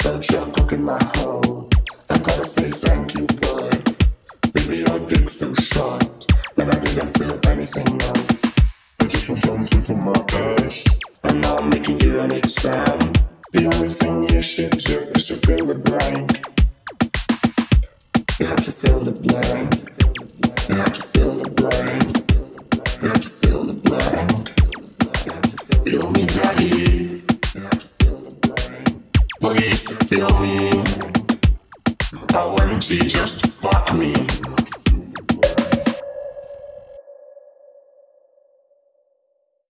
Don't you cook in my hole. I gotta say thank you, boy. Baby, your dick's too short. And I didn't feel anything, no. I just want something from my past. And now I'm making you an exam. The only thing you should do is to fill the blank. You have to fill the blank. You have to fill the blank. You have to fill the blank. You have to feel me, daddy. You have to fill the blank. Well, you used to feel me. I wanted you just to fuck me.